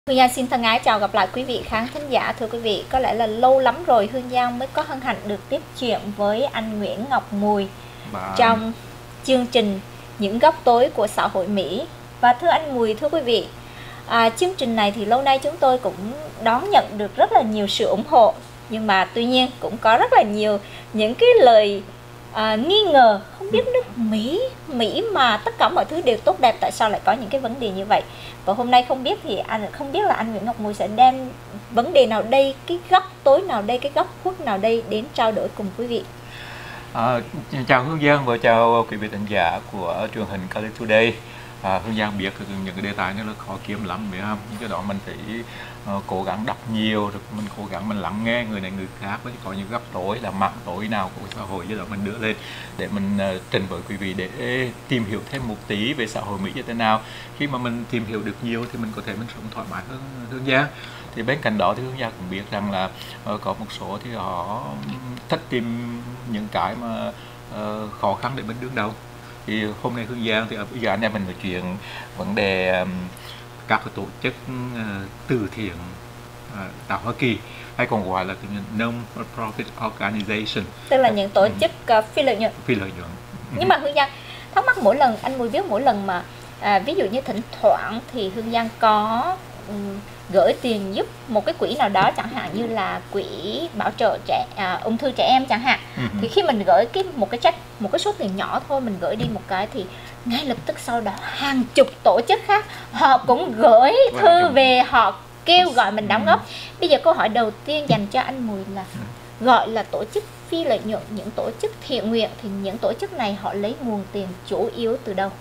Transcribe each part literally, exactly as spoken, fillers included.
Hương Giang xin thân ái chào gặp lại quý vị khán thính giả. Thưa quý vị, có lẽ là lâu lắm rồi Hương Giang mới có hân hạnh được tiếp chuyện với anh Nguyễn Ngọc Mùi Bà... trong chương trình Những Góc Tối của Xã hội Mỹ. Và thưa anh Mùi, thưa quý vị, à, chương trình này thì lâu nay chúng tôi cũng đón nhận được rất là nhiều sự ủng hộ. Nhưng mà tuy nhiên cũng có rất là nhiều những cái lời à, nghi ngờ, không biết nước Mỹ, Mỹ mà tất cả mọi thứ đều tốt đẹp, tại sao lại có những cái vấn đề như vậy. Và hôm nay không biết thì anh không biết là anh Nguyễn Ngọc Mùi sẽ đem vấn đề nào đây, cái góc tối nào đây, cái góc khuất nào đây đến trao đổi cùng quý vị. À, chào Hương Giang và chào quý vị khán giả của truyền hình Cali Today. À, Hương Giang biết những cái đề tài này là khó kiếm lắm, phải không? Cái đó mình phải uh, cố gắng đọc nhiều, rồi mình cố gắng mình lắng nghe người này người khác, với có những góc tối là mặt tối nào của xã hội, do đó mình đưa lên để mình uh, trình với quý vị để tìm hiểu thêm một tí về xã hội Mỹ như thế nào. Khi mà mình tìm hiểu được nhiều thì mình có thể mình sống thoải mái hơn, Hương Giang. Thì bên cạnh đó thì Hương Giang cũng biết rằng là uh, có một số thì họ thích tìm những cái mà uh, khó khăn để mình đương đầu. Thì hôm nay Hương Giang thì bây giờ anh em mình nói chuyện vấn đề um, các cái tổ chức uh, từ thiện uh, tại Hoa Kỳ, hay còn gọi là non-profit organization, tức là những tổ chức uh, phi lợi nhuận. Phi lợi nhuận. Nhưng mà Hương Giang thắc mắc mỗi lần anh Mùi biết mỗi lần mà à, ví dụ như thỉnh thoảng thì Hương Giang có um, gửi tiền giúp một cái quỹ nào đó, chẳng hạn như là quỹ bảo trợ trẻ à, ung thư trẻ em chẳng hạn, uh-huh. thì khi mình gửi cái một cái check, một cái số tiền nhỏ thôi, mình gửi đi một cái thì ngay lập tức sau đó hàng chục tổ chức khác họ cũng gửi thư về, họ kêu gọi mình đóng góp. Bây giờ câu hỏi đầu tiên dành cho anh Mùi là gọi là tổ chức phi lợi nhuận, những tổ chức thiện nguyện, thì những tổ chức này họ lấy nguồn tiền chủ yếu từ đâu?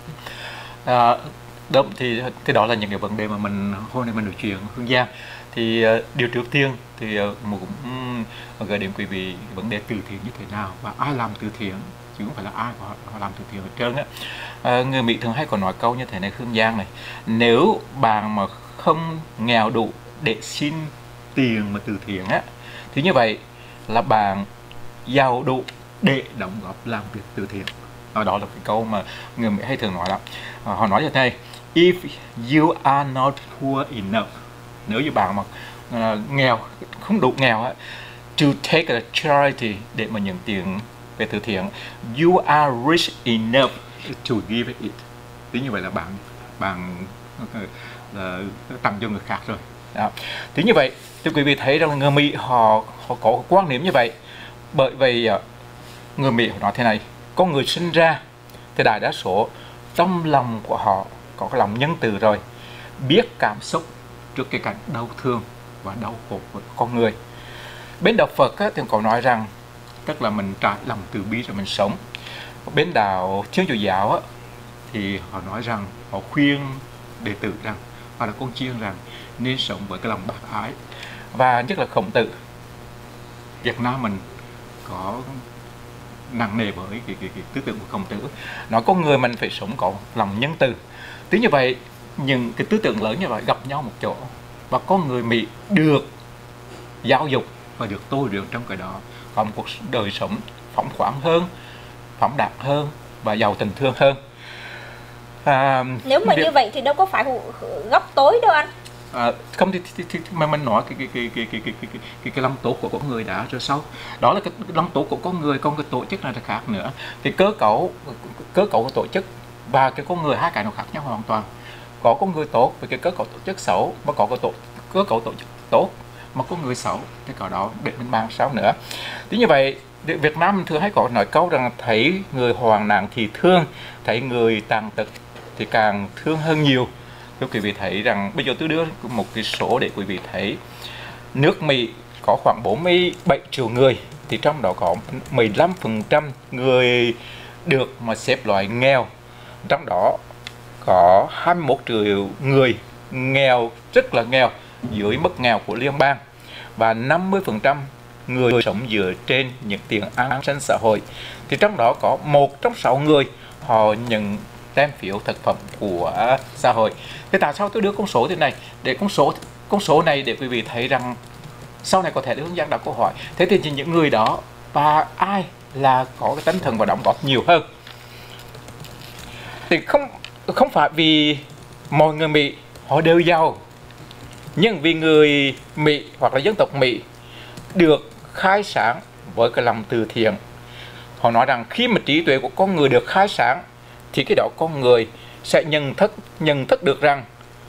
À, đúng, thì cái đó là những cái vấn đề mà mình hôm nay mình nói chuyện Hương Giang. Thì uh, điều trước tiên thì uh, một cũng uh, gửi đến quý vị vấn đề từ thiện như thế nào và ai làm từ thiện, chứ không phải là ai họ, họ làm từ thiện hết trơn á. Uh, người Mỹ thường hay còn nói câu như thế này Hương Giang này: nếu bạn mà không nghèo đủ để xin tiền mà từ thiện á, thì như vậy là bạn giàu đủ để đóng góp làm việc từ thiện. Đó, đó là cái câu mà người Mỹ hay thường nói lắm. Uh, họ nói như thế này: if you are not poor enough, nếu như bạn mà uh, nghèo, không đủ nghèo á, to take a charity, để mà nhận tiền về từ thiện, you are rich enough to give it. Thế như vậy là bạn bạn uh, tặng cho người khác rồi. Đó. Thế như vậy, thì quý vị thấy rằng người Mỹ họ họ có quan niệm như vậy. Bởi vì uh, người Mỹ họ nói thế này: con người sinh ra thì đại đa số trong lòng của họ có cái lòng nhân từ rồi, biết cảm xúc trước cái cảnh đau thương và đau khổ của con người. Bên đạo Phật á, thì có nói rằng tức là mình trải lòng từ bi rồi mình sống. Bên đạo Thiên Chúa giáo á, thì họ nói rằng họ khuyên đệ tử rằng, hoặc là con chiên rằng nên sống với cái lòng bác ái. Và nhất là Khổng Tử, Việt Nam mình có nặng nề với cái, cái, cái tư tưởng của Khổng Tử, nói con người mình phải sống có lòng nhân từ. Thế như vậy, những cái tư tưởng lớn như vậy gặp nhau một chỗ, và con người Mỹ được giáo dục và được tôi luyện trong cái đó, có một cuộc đời sống phóng khoáng hơn, phóng đạt hơn và giàu tình thương hơn. À, nếu mà để... như vậy thì đâu có phải góc tối đâu anh. À, không thì, thì, thì, thì mà mình nói cái cái cái cái cái cái cái cái, cái, cái lòng tốt của con người đã rồi sau đó là cái, cái lòng tốt của con người, còn cái tổ chức này là khác nữa. Thì cơ cấu cơ cấu của tổ chức và cái con người, hai cái nó khác nhau hoàn toàn. Có con người tốt với cái cơ cấu tổ chức xấu, và có cái tổ cơ cấu tổ chức tốt mà con người xấu, thì có đó để mình bàn sau nữa. Thì như vậy Việt Nam mình thường hay có nói câu rằng thấy người hoạn nạn thì thương, thấy người tàn tật thì càng thương hơn nhiều. Thưa quý vị thấy rằng bây giờ tôi đưa một cái số để quý vị thấy, nước Mỹ có khoảng bốn mươi bảy triệu người, thì trong đó có mười lăm phần trăm người được mà xếp loại nghèo, trong đó có hai mươi mốt triệu người nghèo, rất là nghèo, dưới mức nghèo của liên bang, và năm mươi phần trăm người sống dựa trên những tiền an sinh xã hội. Thì trong đó có một trong sáu người họ nhận tem phiếu thực phẩm của xã hội. Thế tại sao tôi đưa con số thế này? Để con số con số này để quý vị thấy rằng sau này có thể Hương Giang đặt câu hỏi, thế thì những người đó và ai là có cái tinh thần và đóng góp nhiều hơn? Thì không không phải vì mọi người Mỹ họ đều giàu, Nhưng vì người Mỹ hoặc là dân tộc Mỹ được khai sáng với cái lòng từ thiện, họ nói rằng khi mà trí tuệ của con người được khai sáng thì cái đó con người sẽ nhận thức nhận thức được rằng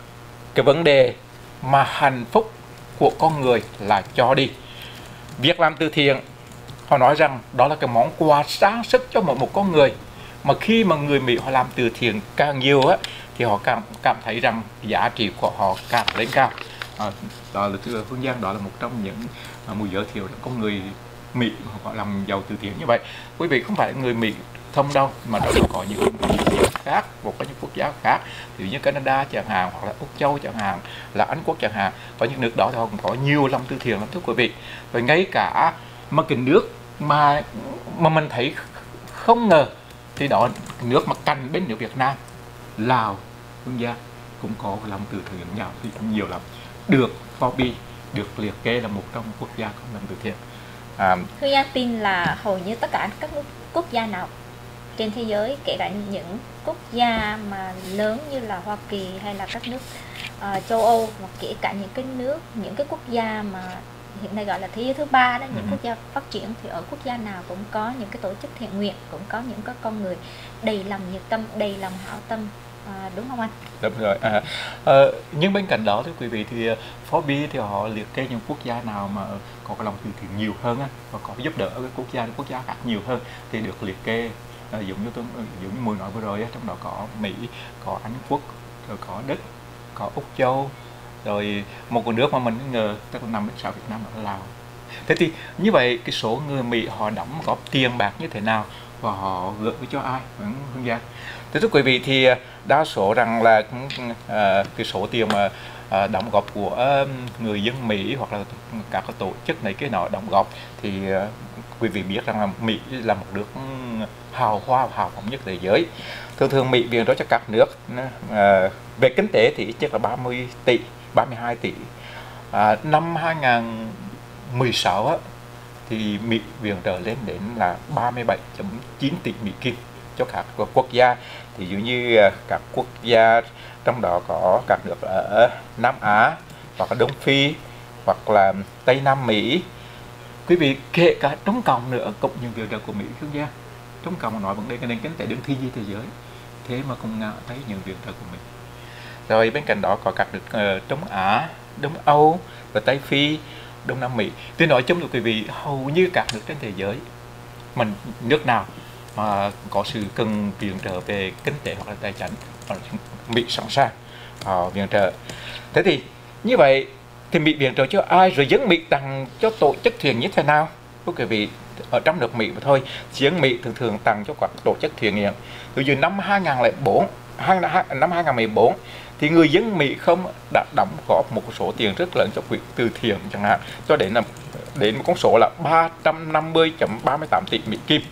cái vấn đề mà hạnh phúc của con người là cho đi. Việc làm từ thiện, họ nói rằng đó là cái món quà sáng sức cho một một con người. Mà khi mà người Mỹ họ làm từ thiện càng nhiều á, thì họ cảm cảm thấy rằng giá trị của họ càng lên cao. À, đó là thưa Phương Giang, đó là một trong những à, mùi giới thiệu con người Mỹ họ làm giàu từ thiện như vậy. Quý vị không phải người Mỹ không đâu, mà đó là có những quốc gia khác, một có những quốc gia khác, ví dụ như Canada chẳng hạn, hoặc là Úc Châu chẳng hạn, là Anh Quốc chẳng hạn, có những nước đó thì họ cũng có nhiều lòng từ thiện lắm thưa quý vị. Và ngay cả mà cái nước mà mà mình thấy không ngờ thì đó nước mà cạnh bên nước Việt Nam, Lào, Hương Giang cũng có lòng từ thiện nhiều thì nhiều lắm, được Forbes được liệt kê là một trong quốc gia có lòng từ thiện. À, Hương Giang tin là hầu như tất cả các nước, quốc gia nào trên thế giới, kể cả những quốc gia mà lớn như là Hoa Kỳ hay là các nước uh, châu Âu, hoặc kể cả những cái nước, những cái quốc gia mà hiện nay gọi là thế giới thứ ba đó, những ừ. quốc gia phát triển, thì ở quốc gia nào cũng có những cái tổ chức thiện nguyện, cũng có những cái con người đầy lòng nhiệt tâm, đầy lòng hảo tâm, à, đúng không anh? Đúng rồi. À, à, nhưng bên cạnh đó thưa quý vị thì Forbes thì họ liệt kê những quốc gia nào mà có cái lòng từ thiện nhiều hơn á, và có giúp đỡ cái quốc gia quốc gia khác nhiều hơn thì được liệt kê. À, giống như tôi giống như Mùi nói vừa rồi á, trong đó có Mỹ, có Anh Quốc, rồi có Đức, có Úc Châu, rồi một cái nước mà mình ngờ tức là nằm bên sau Việt Nam là Lào. Thế thì như vậy cái số người Mỹ họ đóng góp tiền bạc như thế nào và họ gửi cho ai, Hương Giang? Thế thưa quý vị thì đa số rằng là uh, cái số tiền mà uh, đóng góp của người dân Mỹ hoặc là các cái tổ chức này cái nọ đóng góp thì uh, quý vị biết rằng là Mỹ là một nước hào hoa và hào phóng nhất thế giới. Thường thường Mỹ viện trợ cho các nước uh, về kinh tế thì ít nhất là ba mươi tỷ, ba mươi hai tỷ. À, năm hai nghìn mười sáu á, thì Mỹ viện trợ lên đến là ba mươi bảy phẩy chín tỷ Mỹ Kim cho các quốc gia, thì dụ như các quốc gia trong đó có các nước ở Nam Á hoặc là Đông Phi hoặc là Tây Nam Mỹ. Quý vị kể cả Trung Cộng nữa cũng những viện trợ của Mỹ Hương Giang. Trung Cộng nói vấn đề cái nền kinh tế đứng thứ hai thế giới, thế mà cũng ngã thấy những viện trợ của mình. Rồi bên cạnh đó có các nước uh, Đông Á, Đông Âu và Tây Phi, Đông Nam Mỹ. Tôi nói chung là quý vị hầu như các nước trên thế giới, mình nước nào mà có sự cần viện trợ về kinh tế hoặc là tài chính, Mỹ sẵn sàng uh, viện trợ. Thế thì như vậy thì Mỹ viện trợ cho ai, rồi dân Mỹ tặng cho tổ chức thiện như thế nào? Thưa quý vị, ở trong nước Mỹ mà thôi, dân Mỹ thường thường tặng cho các tổ chức thiện nguyện. Từ từ năm hai nghìn lẻ bốn, năm hai nghìn mười bốn thì người dân Mỹ không đã đóng góp một số tiền rất lớn cho quỹ từ thiện chẳng hạn, cho đến là đến một con số là ba trăm năm mươi phẩy ba mươi tám tỷ Mỹ Kim.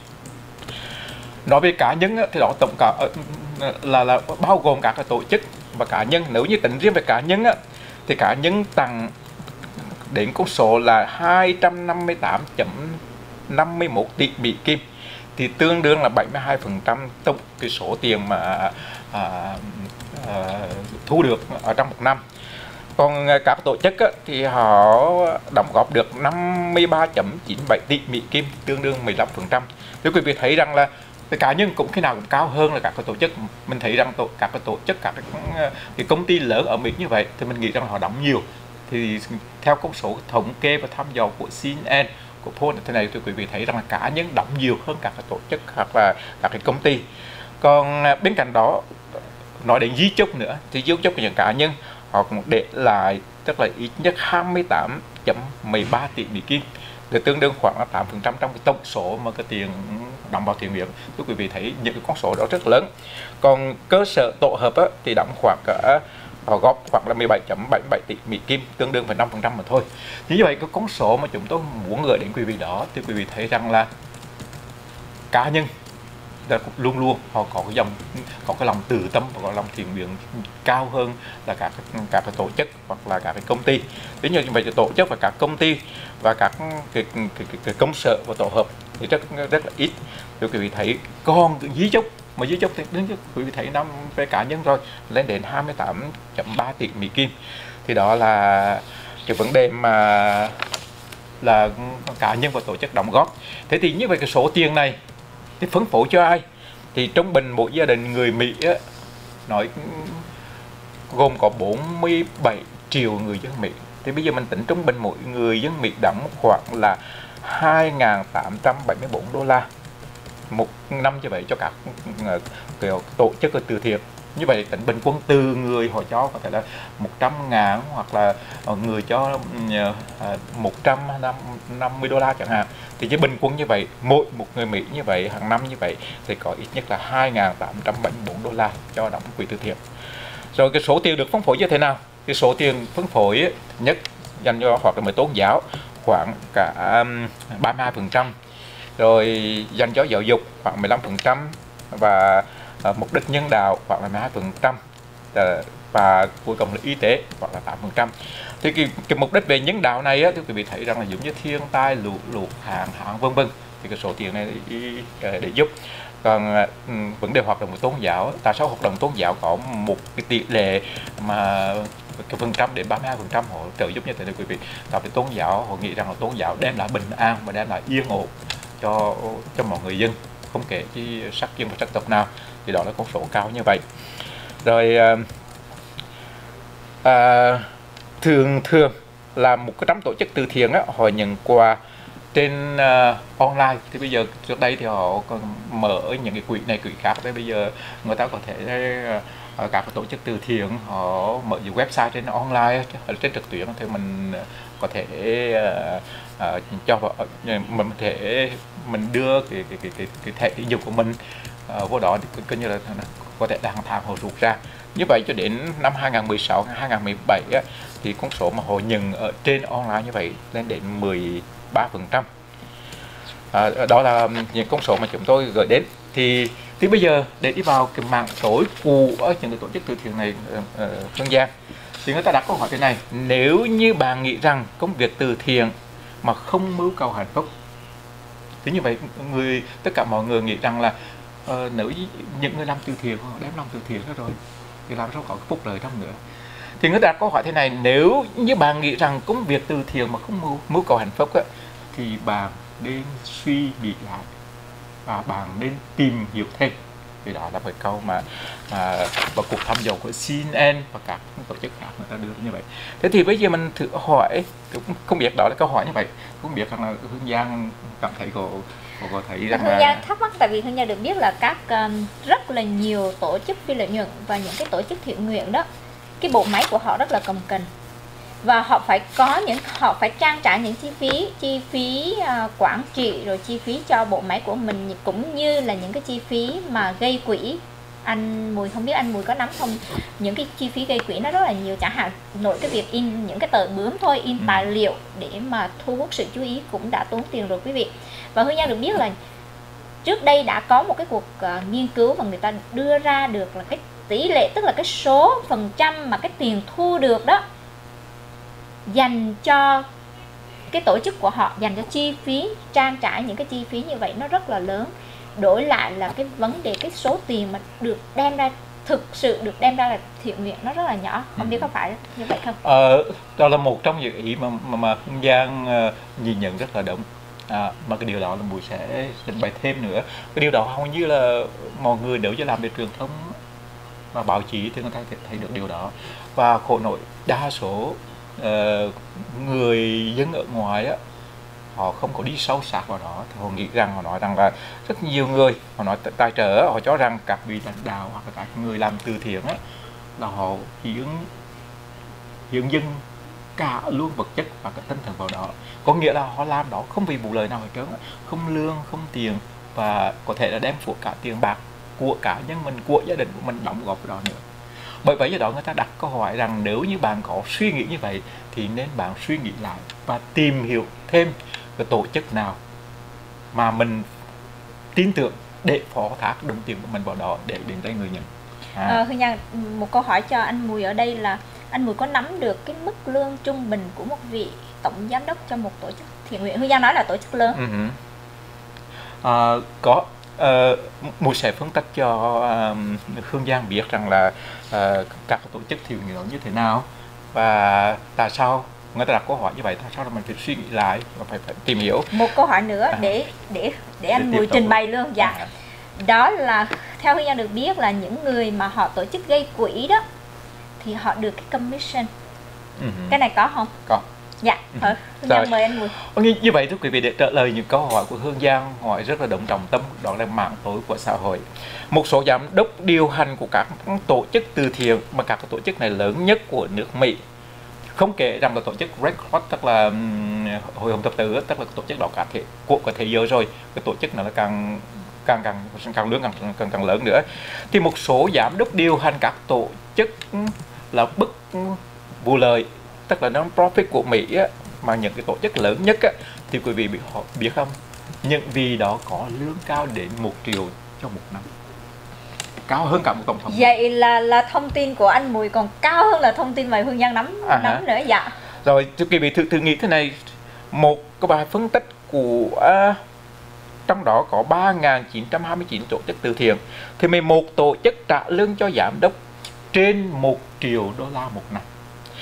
Nói về cá nhân thì đó tổng cả là là bao gồm các tổ chức và cá nhân. Nếu như tính riêng về cá nhân thì cá nhân tặng đến con số là hai trăm năm mươi tám phẩy năm mươi mốt tỷ Mỹ Kim, thì tương đương là bảy mươi hai phần trăm tổng cái số tiền mà à, à, thu được ở trong một năm. Còn các tổ chức thì họ đóng góp được năm mươi ba phẩy chín bảy tỷ Mỹ Kim, tương đương mười lăm phần trăm. Thì quý vị thấy rằng là cái cá nhân cũng khi nào cũng cao hơn là các cái tổ chức. Mình thấy rằng tổ, các cái tổ chức, các cái, cái công ty lớn ở Mỹ như vậy thì mình nghĩ rằng họ đóng nhiều. Thì theo con số thống kê và thăm dò của xê en en, của Poll thế này, thì quý vị thấy rằng là cá nhân đóng nhiều hơn các cái tổ chức hoặc là các cái công ty. Còn bên cạnh đó, nói đến di chúc nữa, thì di chúc của những cá nhân họ cũng để lại tức là ít nhất hai mươi tám phẩy mười ba tỷ Mỹ Kim, thì tương đương khoảng tám phần trăm trong cái tổng số mà cái tiền đóng vào thiện nguyện. Thưa quý vị thấy những cái con số đó rất lớn. Còn cơ sở tổ hợp á, thì đóng khoảng cả họ góp khoảng là mười bảy phẩy bảy mươi bảy tỷ Mỹ Kim, tương đương với năm phần trăm mà thôi. Như vậy cái con số mà chúng tôi muốn gửi đến quý vị đó, thì quý vị thấy rằng là cá nhân luôn luôn họ có cái dòng có cái lòng từ tâm và có lòng thiện nguyện cao hơn là các các cái tổ chức hoặc là các cái công ty. Tuy nhiên như vậy thì tổ chức và các công ty và các cái, cái, cái, cái công sở và tổ hợp thì rất rất là ít. Thì quý vị thấy còn di chúc mà di chúc thì đứng quý vị thấy năm về cá nhân rồi lên đến hai mươi tám phẩy ba tỷ Mỹ Kim. Thì đó là cái vấn đề mà là cá nhân và tổ chức đóng góp. Thế thì như vậy cái số tiền này thì phân phối cho ai? Thì trung bình mỗi gia đình người Mỹ á, nói gồm có bốn mươi bảy triệu người dân Mỹ. Thì bây giờ mình tính trung bình mỗi người dân Mỹ đóng khoảng là hai nghìn tám trăm bảy mươi bốn đô la một năm như vậy cho các kiểu tổ chức từ thiện. Như vậy tính bình quân từ người họ cho có thể là một trăm ngàn hoặc là người cho một trăm năm mươi đô la chẳng hạn. Thì cái bình quân như vậy, mỗi một người Mỹ như vậy hàng năm như vậy thì có ít nhất là hai nghìn tám trăm bảy mươi bốn đô la cho đóng quỹ từ thiện. Rồi cái số tiền được phân phối như thế nào? Cái số tiền phân phối nhất dành cho hoạt động về tôn giáo khoảng cả ba mươi hai phần trăm, rồi dành cho giáo dục khoảng mười lăm phần trăm, và uh, mục đích nhân đạo khoảng là mười hai phần trăm, uh, và cuối cùng là y tế khoảng là tám phần trăm. Thì cái, cái mục đích về nhân đạo này á, thì quý vị thấy rằng là giống như thiên tai, lũ lụt, hạn hán vân vân, thì cái số tiền này để, để giúp. Còn uh, vấn đề hoạt động của tôn giáo, tại sao hoạt động tôn giáo có một cái tỷ lệ mà cái phần trăm đến ba mươi hai phần trăm họ trợ giúp như thế này quý vị? Tại vì tôn giáo họ nghĩ rằng là tôn giáo đem lại bình an và đem lại yên ổn cho cho mọi người dân, không kể chi sắc dân và sắc tộc nào, thì đó là con số cao như vậy. Rồi à, thường thường là một cái trăm tổ chức từ thiện á, họ nhận quà trên uh, online. Thì bây giờ trước đây thì họ còn mở những cái quỹ này quỹ khác, tới bây giờ người ta có thể uh, các tổ chức từ thiện họ mở những website trên online, trên trực tuyến, thì mình có thể uh, uh, cho mình có thể mình đưa cái cái cái cái, cái thẻ tín dụng của mình uh, vô đó, thì coi như là có thể hàng tháng họ rút ra. Như vậy cho đến năm hai nghìn mười sáu, hai nghìn mười bảy á, thì con số mà họ nhận ở trên online như vậy lên đến mười ba phần trăm. À, đó là những con số mà chúng tôi gửi đến. Thì thì bây giờ để đi vào cái mạng tối của những cái tổ chức từ thiện này, uh, Phương Giang, thì người ta đặt câu hỏi thế này: nếu như bạn nghĩ rằng công việc từ thiện mà không mưu cầu hạnh phúc, thì như vậy người tất cả mọi người nghĩ rằng là uh, nếu những người làm từ thiện họ đem lòng từ thiện đó rồi thì làm sao có phúc lợi trong nữa. Thì người ta đặt câu hỏi thế này: nếu như bạn nghĩ rằng công việc từ thiện mà không mưu, mưu cầu hạnh phúc á, thì bạn nên suy nghĩ lại và bạn nên tìm hiểu thêm. Thì đó là một câu mà, mà vào cuộc thăm dò của xê en en và các tổ chức khác người ta đưa như vậy. Thế thì bây giờ mình thử hỏi, không biết đó là câu hỏi như vậy, không biết rằng là Hương Giang cảm thấy có có, có thấy rằng Hương Giang thắc mắc, tại vì Hương Giang được biết là các um, rất là nhiều tổ chức phi lợi nhuận và những cái tổ chức thiện nguyện đó, cái bộ máy của họ rất là cồng kềnh, và họ phải có những họ phải trang trải những chi phí chi phí uh, quản trị, rồi chi phí cho bộ máy của mình, cũng như là những cái chi phí mà gây quỹ. Anh Mùi không biết anh Mùi có nắm không, những cái chi phí gây quỹ nó rất là nhiều, chẳng hạn nội cái việc in những cái tờ bướm thôi, in tài liệu để mà thu hút sự chú ý cũng đã tốn tiền rồi quý vị. Và Hương Giang được biết là trước đây đã có một cái cuộc uh, nghiên cứu mà người ta đưa ra được là cái tỷ lệ, tức là cái số phần trăm mà cái tiền thu được đó dành cho cái tổ chức của họ, dành cho chi phí trang trải những cái chi phí như vậy nó rất là lớn, đổi lại là cái vấn đề cái số tiền mà được đem ra, thực sự được đem ra là thiện nguyện nó rất là nhỏ. Không biết có phải như vậy không? Ờ, đó là một trong những ý mà mà, mà Hương Giang uh, nhìn nhận rất là đúng. À, mà cái điều đó là Bùi sẽ trình bày thêm nữa. Cái điều đó hầu như là mọi người nếu như làm về truyền thông và báo chí thì người ta thấy được điều đó. Và khổ nỗi đa số uh, người dân ở ngoài á, họ không có đi sâu sát vào đó, thì họ nghĩ rằng, họ nói rằng là rất nhiều người, họ nói tài trợ, họ cho rằng các vị lãnh đạo hoặc là các người làm từ thiện á, là họ hiến hiến dân cả luôn vật chất và cái tinh thần vào đó. Có nghĩa là họ làm đó không vì vụ lợi nào hết trơn, không lương, không tiền, và có thể là đem của cả tiền bạc của cá nhân mình, của gia đình của mình đóng góp vào đó nữa. Bởi vậy do đó người ta đặt câu hỏi rằng nếu như bạn có suy nghĩ như vậy thì nên bạn suy nghĩ lại và tìm hiểu thêm cái tổ chức nào mà mình tin tưởng để phó thác đồng tiền của mình vào đó để đến tay người nhận. À. À, Hương Giang, một câu hỏi cho anh Mùi ở đây là anh Mùi có nắm được cái mức lương trung bình của một vị tổng giám đốc cho một tổ chức thiện nguyện? Hương Giang nói là tổ chức lớn. Uh-huh. À, có. Uh, Mùi sẽ phân tích cho uh, Hương Giang biết rằng là uh, các tổ chức thiện nguyện như thế nào. và tại sao người ta đặt câu hỏi như vậy, tại sao là mình phải suy nghĩ lại và phải, phải tìm hiểu. Một câu hỏi nữa À. để để để anh Để Mùi tiếp tục. trình bày luôn. Dạ. À. Đó là theo Hương Giang được biết là những người mà họ tổ chức gây quỹ đó thì họ được cái commission. Ừ. Cái này có không? Có. Dạ. Thôi, Hương Rồi. Giang mời anh Mùi. Như, như vậy thưa quý vị, để trả lời những câu hỏi của Hương Giang hỏi rất là đúng trọng tâm, đó là mạng tối của xã hội. Một số giám đốc điều hành của các tổ chức từ thiện, mà các tổ chức này lớn nhất của nước Mỹ, không kể rằng là tổ chức Red Cross, tức là um, hội hồng thập tử, tức là tổ chức đó cả thể của cả thế giới rồi, cái tổ chức này là càng càng càng càng lớn càng càng càng lớn nữa, thì một số giám đốc điều hành các tổ chức là bức vụ lợi, tức là non-profit của Mỹ á, mà những cái tổ chức lớn nhất á, thì quý vị biết họ biết không, những vị đó có lương cao đến một triệu cho một năm, cao hơn cả một tổng thống. Vậy là là thông tin của anh Mùi còn cao hơn là thông tin mà Hương Giang nắm À nắm hả? nữa. Dạ. Rồi thưa quý vị, thử, thử nghĩ thế này, một cái bài phân tích của uh, trong đó có ba nghìn chín trăm hai mươi chín tổ chức từ thiện, thì mười một tổ chức trả lương cho giám đốc trên một triệu đô la một năm,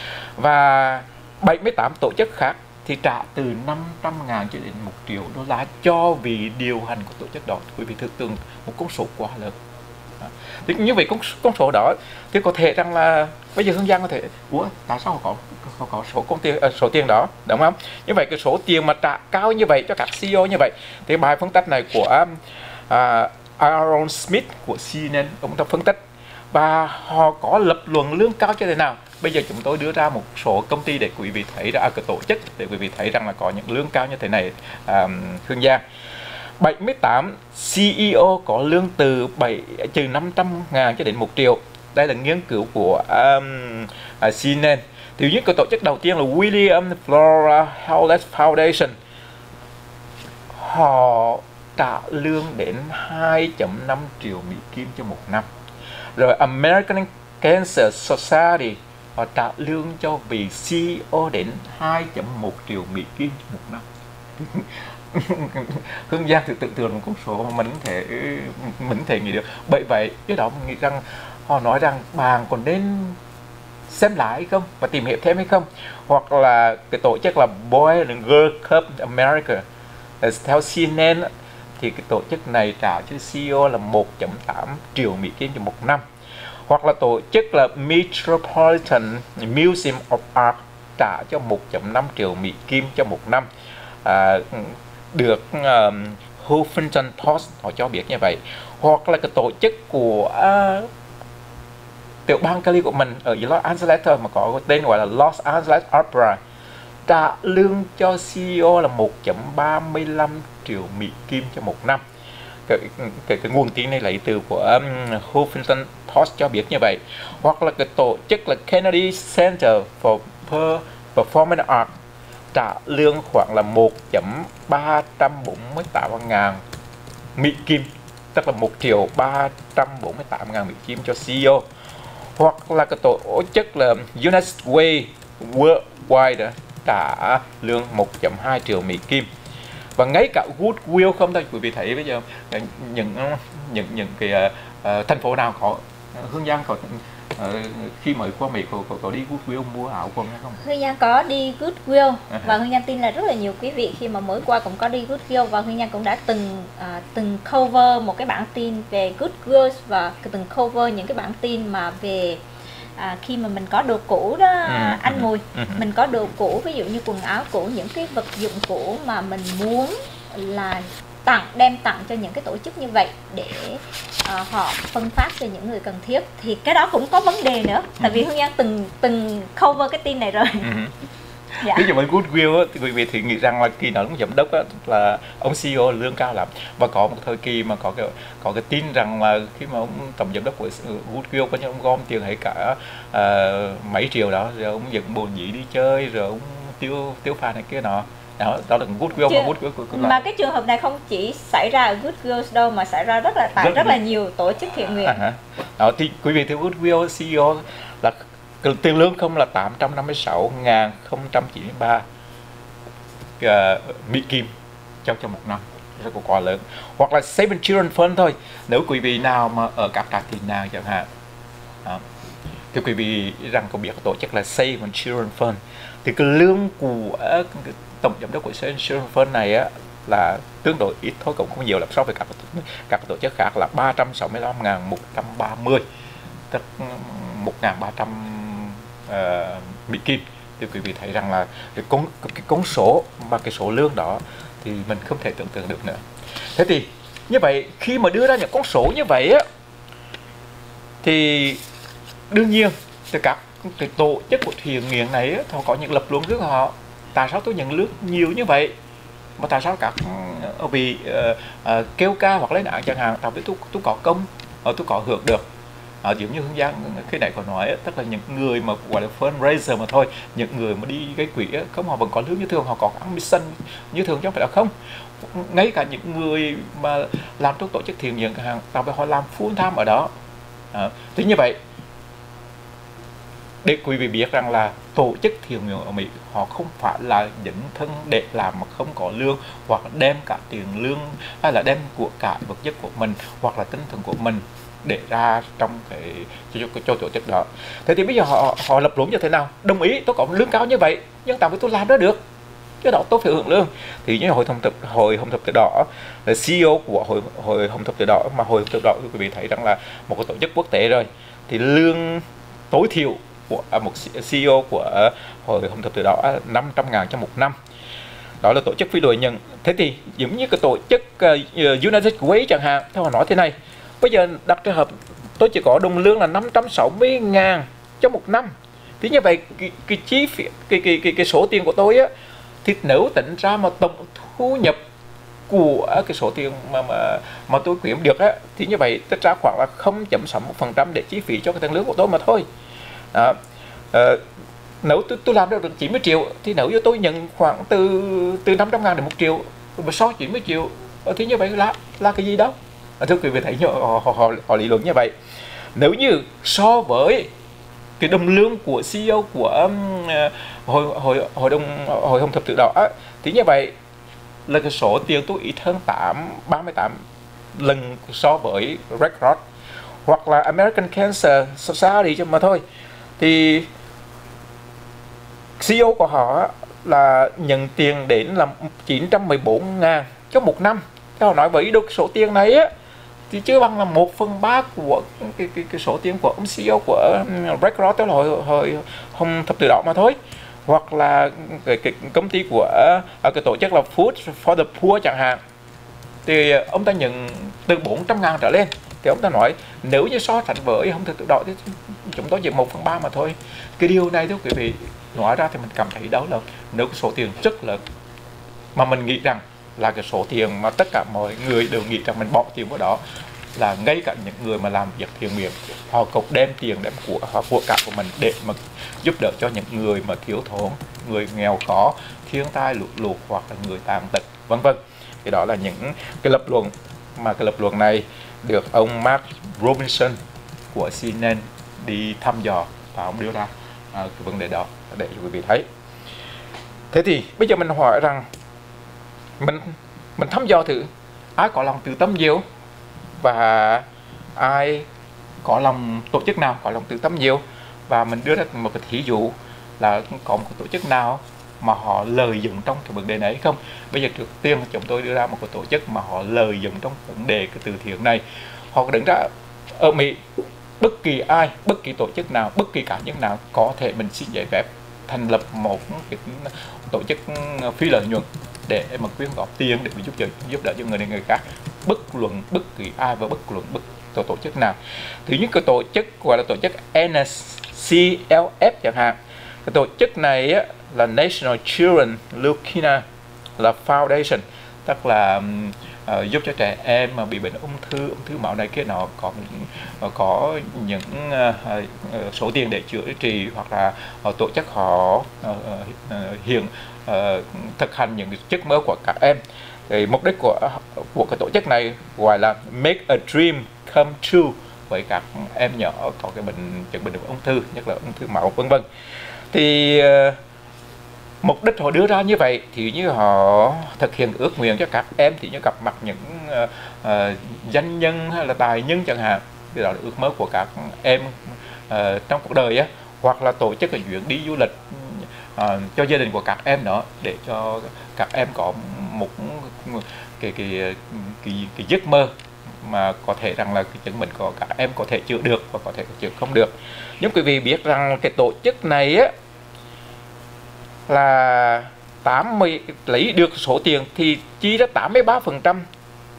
và bảy mươi tám tổ chức khác thì trả từ năm trăm ngàn cho đến một triệu đô la cho vị điều hành của tổ chức đó. Quý vị thử tưởng một con số quá lớn. Thì như vậy con, con số đó thì có thể rằng là bây giờ Hương Giang có thể, ủa tại sao họ có, có, có số công tiền uh, số tiền đó, đúng không? Như vậy cái số tiền mà trả cao như vậy cho các xê e ô như vậy, thì bài phân tích này của uh, Aaron Smith của xê en en ông ta phân tích, và họ có lập luận lương cao cho thế nào. Bây giờ chúng tôi đưa ra một số công ty để quý vị thấy ra, cái tổ chức để quý vị thấy rằng là có những lương cao như thế này. uh, Hương Giang, bảy mươi tám xê e ô có lương từ bảy trừ năm trăm ngàn cho đến một triệu. Đây là nghiên cứu của um, uh, xê en en. Thì những cái tổ chức đầu tiên là William Flora Hewlett Foundation, họ trả lương đến hai phẩy năm triệu Mỹ Kim cho một năm. Rồi American Cancer Society, họ trả lương cho vị xê e ô đến hai phẩy một triệu Mỹ Kim cho một năm. Hương Giang thì tưởng tượng một con số mà mình thể mình thể nghĩ được. Bởi vậy cái đó mình nghĩ rằng họ nói rằng bạn còn nên xem lại hay không và tìm hiểu thêm hay không, hoặc là cái tổ chức là Boy and Girl Club America, theo xê en en thì cái tổ chức này trả cho xê e ô là một phẩy tám triệu Mỹ Kim cho một năm, hoặc là tổ chức là Metropolitan Museum of Art trả cho một phẩy năm triệu Mỹ Kim cho một năm. À, được um, Huffington Post họ cho biết như vậy. Hoặc là cái tổ chức của uh, tiểu bang Cali của mình ở Los Angeles thôi, mà có tên gọi là Los Angeles Opera, trả lương cho xê e ô là một phẩy ba mươi lăm triệu Mỹ Kim cho một năm. Cái, cái, cái nguồn tin này lấy từ của um, Huffington Post cho biết như vậy. Hoặc là cái tổ chức là Kennedy Center for Performing Arts, trả lương khoảng là một phẩy ba trăm bốn mươi tám ngàn Mỹ Kim, tức là một triệu ba trăm bốn mươi tám ngàn Mỹ Kim cho xê e ô. Hoặc là cái tổ chức là United Way Worldwide trả lương một phẩy hai triệu Mỹ Kim. Và ngay cả Goodwill không thôi, quý vị thấy bây giờ những những những cái uh, thành phố nào có Hương Giang có uh, khi mới qua Mỹ có, có, có đi Goodwill mua áo quần hay không? Hương Giang có đi Goodwill, À, và Hương Giang tin là rất là nhiều quý vị khi mà mới qua cũng có đi Goodwill, và Hương Giang cũng đã từng uh, từng cover một cái bản tin về Goodwill, và từng cover những cái bản tin mà về À, khi mà mình có đồ cũ đó, Ừ, anh ừ, Mùi, ừ. mình có đồ cũ, ví dụ như quần áo cũ, những cái vật dụng cũ mà mình muốn là tặng, đem tặng cho những cái tổ chức như vậy để uh, họ phân phát cho những người cần thiết, thì cái đó cũng có vấn đề nữa, tại vì Hương Giang từng từng cover cái tin này rồi. Ừ. Dạ. Ví dụ với Goodwill á, thì quý vị thì nghĩ rằng là khi đó ông giám đốc á, là ông xê e ô lương cao lắm, và có một thời kỳ mà có cái có cái tin rằng là khi mà ông tổng giám đốc của Goodwill có như ông gom tiền hết cả uh, mấy triệu đó, rồi ông dẫn bồ nhí đi chơi, rồi ông tiêu tiêu pha này kia nọ. Đó, đó là Goodwill. Chưa, mà Goodwill của, của mà cái trường hợp này không chỉ xảy ra ở Goodwill đâu, mà xảy ra rất là tại rất, rất là nhiều tổ chức thiện nguyện. À, đó thì quý vị theo Goodwill xê e ô là tiền lương không là tám trăm năm mươi sáu nghìn không trăm chín mươi ba uh, Mỹ Kim cho cho một năm, rất là quá lớn. Hoặc là Save Children Fund thôi, nếu quý vị nào mà ở các trại tị nạn chẳng hạn, đó, Thưa quý vị rằng có biết tổ chức là Save on Children Fund, thì cái lương của cái tổng giám đốc của Save on Children Fund này á là tương đối ít thôi, cũng không nhiều lắm so với các các tổ chức khác, là ba trăm sáu mươi lăm nghìn một trăm ba mươi, tức một nghìn ba trăm uh, Mỹ Kim. Thì quý vị thấy rằng là cái con cái con số và cái số lương đó thì mình không thể tưởng tượng được nữa. Thế thì như vậy khi mà đưa ra những con số như vậy á, thì đương nhiên từ các cái tổ chức của thiện nguyện này á, họ có những lập luận của họ. Tại sao tôi nhận lương nhiều như vậy, mà tại sao các vị uh, uh, kêu ca hoặc lấy nạn chẳng hạn, tại vì tôi tôi có công, uh, tôi có hưởng được. Uh, giống như Hương Giang cái này có nói, tức là những người mà gọi là fundraiser mà thôi, những người mà đi gây quỹ không, họ vẫn có lương như thường, họ có ăn mission như thường chứ không phải là không. Ngay cả những người mà làm trong tổ chức thiện nguyện chẳng hạn, tại vì họ làm full time ở đó. Uh, thì như vậy để quý vị biết rằng là tổ chức thiện nguyện ở Mỹ họ không phải là dấn thân để làm mà không có lương, hoặc đem cả tiền lương hay là đem của cải vật chất của mình hoặc là tinh thần của mình để ra trong cái cho, cho, cho tổ chức đó. Thế thì bây giờ họ họ lập luận như thế nào? Đồng ý tôi có lương cao như vậy, nhưng tại vì tôi làm đó được, cái đó tôi phải hưởng lương. Thì như hội Hồng Thập hội Hồng Thập Tự Đỏ là xê e ô của hội hội Hồng Thập Tự Đỏ, mà hội Hồng Thập Tự Đỏ quý vị thấy rằng là một cái tổ chức quốc tế rồi, thì lương tối thiểu của một xê e ô của hội Hồng Thập Tự Đỏ năm trăm ngàn cho một năm. Đó là tổ chức phi lợi nhuận. Thế thì giống như cái tổ chức uh, United Way chẳng hạn, theo họ nói thế này, bây giờ đặt trường hợp tôi chỉ có đồng lương là năm trăm sáu mươi ngàn cho một năm, thì như vậy cái, cái chi phí cái, cái, cái, cái số tiền của tôi á, thì nếu tính ra mà tổng thu nhập của cái số tiền mà mà, mà tôi kiếm được á, thì như vậy tất ra khoảng là không phẩy sáu mươi mốt phần trăm để chi phí cho cái tiền lương của tôi mà thôi. Đó. Uh, nếu tôi, tôi làm được chín mươi triệu, thì nếu như tôi nhận khoảng từ từ năm trăm ngàn đến một triệu, và sau chín mươi triệu, thì như vậy là là cái gì đó. Thưa quý vị thấy họ, họ, họ, họ lý luận như vậy. Nếu như so với cái đồng lương của xê e ô của um, hội hội hội đồng hội Hồng Thập Tự Đỏ, thì như vậy là cái số tiền tôi ít hơn ba mươi tám lần so với Red Cross hoặc là American Cancer Society cho mà thôi. Thì xê e ô của họ là nhận tiền đến là chín trăm mười bốn ngàn cho một năm. Theo họ nói với được số tiền này á, thì chưa bằng là một phần ba của cái, cái, cái số tiền của ông xê e ô của Red Cross, tức là hội, hội Hồng Thập Tự Đỏ mà thôi. Hoặc là cái, cái công ty của cái tổ chức là Food for the Poor chẳng hạn, thì ông ta nhận từ bốn trăm ngàn trở lên. Thì ông ta nói nếu như so sánh với Hồng Thập Tự Đỏ thì chúng tôi chỉ một phần ba mà thôi. Cái điều này thưa quý vị nói ra thì mình cảm thấy đó là nếu cái số tiền rất là, mà mình nghĩ rằng là cái số tiền mà tất cả mọi người đều nghĩ rằng mình bỏ tiền vào đó, là ngay cả những người mà làm việc thiện nguyện, họ cũng đem tiền đem của họ của cả của mình để mà giúp đỡ cho những người mà thiếu thốn, người nghèo khó, thiên tai lụt lụt hoặc là người tàn tật, vân vân. Thì đó là những cái lập luận mà cái lập luận này được ông Mark Robinson của xê en en đi thăm dò và ông đưa ra à, cái vấn đề đó để cho quý vị thấy. Thế thì bây giờ mình hỏi rằng mình mình thăm dò thử ai có lòng từ tâm nhiều và ai có lòng, tổ chức nào có lòng từ tâm nhiều, và mình đưa ra một cái thí dụ là có một tổ chức nào mà họ lợi dụng trong cái vấn đề này hay không. Bây giờ trước tiên chúng tôi đưa ra một cái tổ chức mà họ lợi dụng trong vấn đề cái từ thiện này. Họ đứng ra ở Mỹ, bất kỳ ai, bất kỳ tổ chức nào, bất kỳ cá nhân nào có thể mình xin giấy phép thành lập một cái tổ chức phi lợi nhuận để mà quyên góp tiền để giúp đỡ giúp đỡ cho người này người khác, bất luận bất kỳ ai và bất luận bất tổ, tổ chức nào. Thứ nhất cái tổ chức gọi là tổ chức en xê lờ ép chẳng hạn. Cái tổ chức này á, là National Children Leukemia là Foundation, tức là uh, giúp cho trẻ em mà bị bệnh ung thư, ung thư máu này kia nó có những, có những uh, uh, số tiền để chữa trị, hoặc là uh, tổ chức họ uh, uh, hiện uh, thực hành những giấc mơ của các em. Thì mục đích của của cái tổ chức này gọi là Make a Dream Come True với các em nhỏ có cái bệnh chứng bệnh ung thư, nhất là ung thư máu, vân vân. Thì uh, mục đích họ đưa ra như vậy thì như họ thực hiện ước nguyện cho các em, thì như gặp mặt những uh, uh, danh nhân hay là tài nhân chẳng hạn. Thì đó là ước mơ của các em uh, trong cuộc đời á, hoặc là tổ chức cái chuyến đi du lịch uh, cho gia đình của các em nữa, để cho các em có một cái cái cái, cái giấc mơ mà có thể rằng là cái chứng mình có các em có thể chữa được và có thể chữa không được. Nhưng quý vị biết rằng cái tổ chức này á là tám mươi lấy được số tiền thì chi ra tám mươi ba phần trăm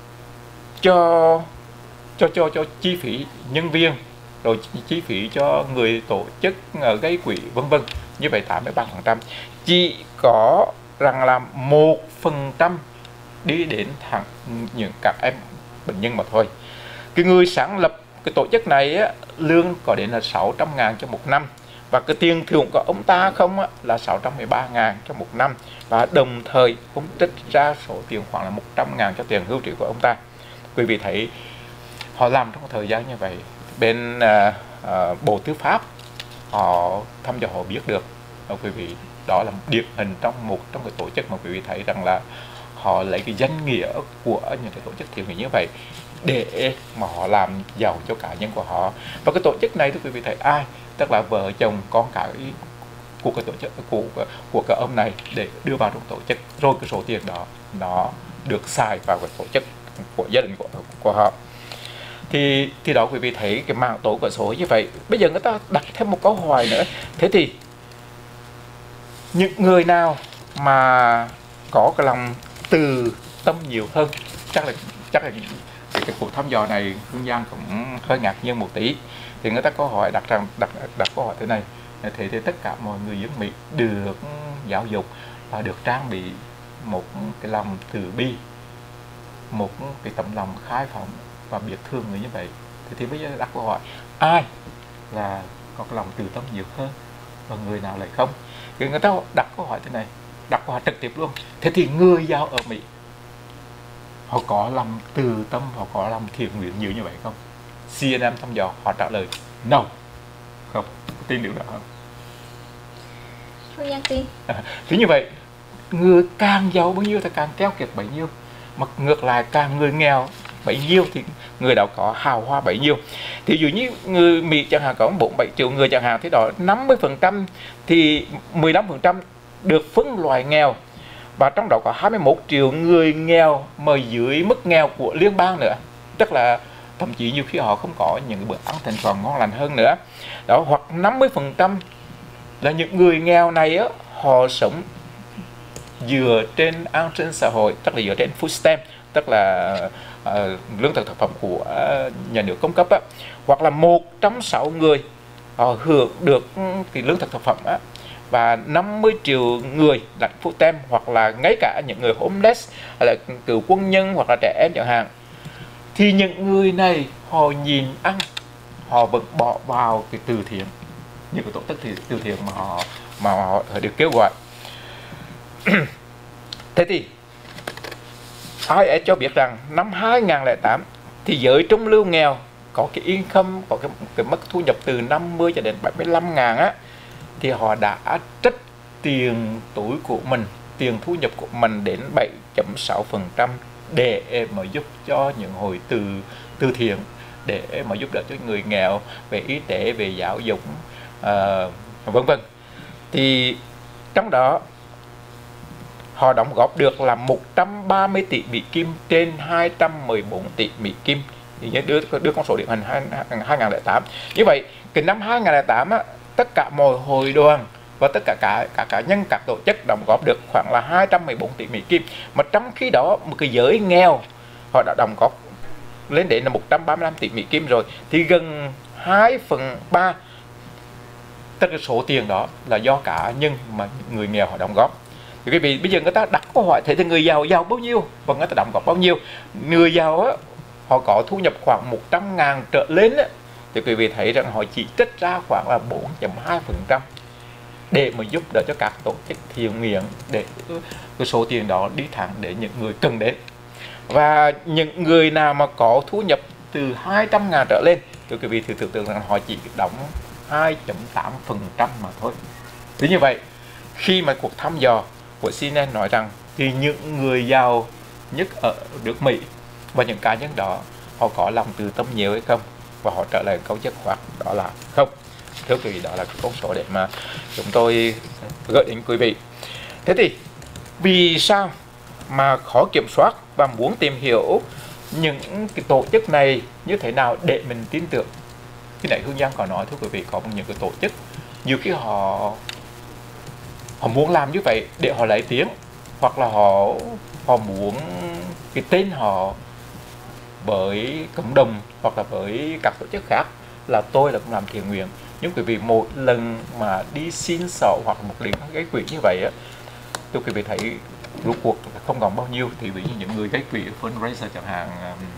cho cho cho cho chi phí nhân viên, rồi chi phí cho người tổ chức gây quỹ vân vân. Như vậy tám mươi ba phần trăm chỉ có rằng là một phần trăm đi đến thẳng những các em bệnh nhân mà thôi. Cái người sáng lập cái tổ chức này á, lương có đến là sáu trăm ngàn cho một năm, và cái tiền thưởng của ông ta không á, là sáu trăm mười ba ngàn cho một năm, và đồng thời cũng trích ra số tiền khoảng là một trăm ngàn cho tiền hưu trí của ông ta. Quý vị thấy họ làm trong một thời gian như vậy, bên uh, uh, Bộ Tư pháp họ thăm dò họ biết được. Và quý vị, đó là một điển hình trong một trong cái tổ chức mà quý vị thấy rằng là họ lấy cái danh nghĩa của những cái tổ chức thiện nguyện như vậy để mà họ làm giàu cho cá nhân của họ. Và cái tổ chức này thì quý vị thấy ai, tức là vợ chồng con cái của cái tổ chức của của cái ông này để đưa vào trong tổ chức, rồi cái số tiền đó nó được xài vào cái tổ chức của gia đình của của họ. Thì thì đó quý vị thấy cái mạng tổ của số như vậy. Bây giờ người ta đặt thêm một câu hỏi nữa, thế thì những người nào mà có cái lòng từ tâm nhiều hơn, chắc là chắc là cái, cái cuộc thăm dò này Hương Giang cũng hơi ngạc nhiên một tí. Thì người ta có hỏi đặt rằng đặt đặt câu hỏi thế này, thế thì tất cả mọi người dân Mỹ được giáo dục và được trang bị một cái lòng từ bi, một cái tấm lòng khai phóng và biết thương người như vậy, thì, thì bây giờ đặt câu hỏi ai là có cái lòng từ tâm nhiều hơn và người nào lại không? Thì người ta đặt câu hỏi thế này, đặt câu hỏi trực tiếp luôn, thế thì người giàu ở Mỹ họ có lòng từ tâm, họ có lòng thiện nguyện nhiều như vậy không? xê en en thăm dò họ trả lời no, không tin điều đó không? Hương Giang tin. À, thì như vậy người càng giàu bao nhiêu thì càng keo kiệt bấy nhiêu, mà ngược lại càng người nghèo bấy nhiêu thì người đó có hào hoa bấy nhiêu. Thì dụ như người Mỹ chẳng hạn có bốn bảy triệu người chẳng hạn, thì đó năm mươi phần trăm thì mười lăm phần trăm được phân loại nghèo, và trong đó có hai mươi mốt triệu người nghèo mà dưới mức nghèo của liên bang nữa, tức là thậm chí nhiều khi họ không có những bữa ăn thành còn ngon lành hơn nữa đó. Hoặc năm mươi phần trăm là những người nghèo này á, họ sống dựa trên an sinh xã hội, tức là dựa trên food stamp, tức là uh, lương thực thực phẩm của uh, nhà nước cung cấp á. Hoặc là một trong sáu người họ hưởng được cái lương thực thực phẩm á, và năm mươi triệu người là food stamp, hoặc là ngay cả những người homeless, hay là cựu quân nhân, hoặc là trẻ em chẳng hạn. Thì những người này họ nhìn ăn, họ vẫn bỏ vào cái từ thiện, những cái tổ chức thì từ thiện mà họ mà họ được kêu gọi. Thế thì ai ấy cho biết rằng năm hai nghìn không trăm lẻ tám thì giới trung lưu nghèo có cái income, có cái, cái mức thu nhập từ năm mươi cho đến bảy mươi lăm ngàn á, thì họ đã trích tiền túi của mình, tiền thu nhập của mình đến bảy phẩy sáu phần trăm để mà giúp cho những hội từ từ thiện, để mà giúp đỡ cho người nghèo về y tế, về giáo dục, uh, vân vân. Thì trong đó họ đóng góp được là một trăm ba mươi tỷ Mỹ Kim trên hai trăm mười bốn tỷ Mỹ Kim. Thì nhớ đưa, đưa con số điển hình hai nghìn không trăm lẻ tám. Như vậy, cái năm hai nghìn không trăm lẻ tám á, tất cả mọi hội đoàn và tất cả cả cả cá nhân, các tổ chức đóng góp được khoảng là hai trăm mười bốn tỷ Mỹ Kim. Mà trong khi đó một cái giới nghèo họ đã đóng góp lên đến là một trăm ba mươi lăm tỷ Mỹ Kim rồi, thì gần hai phần ba tất cả số tiền đó là do cá nhân mà người nghèo họ đóng góp. Thì quý vị bây giờ người ta đặt câu hỏi, thế thì người giàu giàu bao nhiêu và người ta đóng góp bao nhiêu? Người giàu á, họ có thu nhập khoảng một trăm ngàn trở lên á, thì quý vị thấy rằng họ chỉ trích ra khoảng là bốn phẩy hai phần trăm để mà giúp đỡ cho các tổ chức thiện nguyện, để cái số tiền đó đi thẳng để những người cần đến. Và những người nào mà có thu nhập từ hai trăm ngàn trở lên thì quý vị thử tưởng tượng rằng họ chỉ đóng hai phẩy tám phần trăm mà thôi. Thế như vậy, khi mà cuộc thăm dò của xê en en nói rằng thì những người giàu nhất ở nước Mỹ và những cá nhân đó họ có lòng từ tâm nhiều hay không, và họ trả lời câu dứt khoát đó là không. thưa quý vị, đó là cái con số để mà chúng tôi gợi đến quý vị. Thế thì vì sao mà khó kiểm soát và muốn tìm hiểu những cái tổ chức này như thế nào để mình tin tưởng? Khi nãy Hương Giang có nói, thưa quý vị, có những cái tổ chức nhiều khi họ họ muốn làm như vậy để họ lấy tiếng, hoặc là họ họ muốn cái tên họ với cộng đồng hoặc là với các tổ chức khác là tôi là cũng làm thiện nguyện. Nhưng quý vị một lần mà đi xin sổ hoặc một lần gây quỹ như vậy á, tôi quý vị thấy rốt cuộc không còn bao nhiêu. Thì ví dụ những người gây quỹ fundraiser chẳng hạn,